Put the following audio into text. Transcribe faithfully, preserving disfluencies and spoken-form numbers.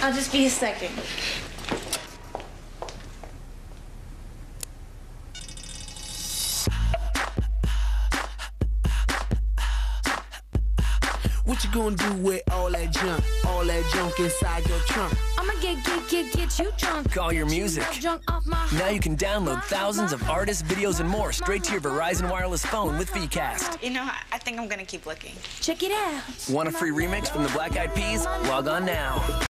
I'll just be a second. What you gonna do with all that junk, all that junk inside your trunk? I'ma get, get, get, get you drunk. Call your music. Drunk off my Now you can download thousands of artists, videos, and more straight to your Verizon Wireless phone with VCast. You know, I think I'm gonna keep looking. Check it out. Want a free remix from the Black Eyed Peas? Log on now.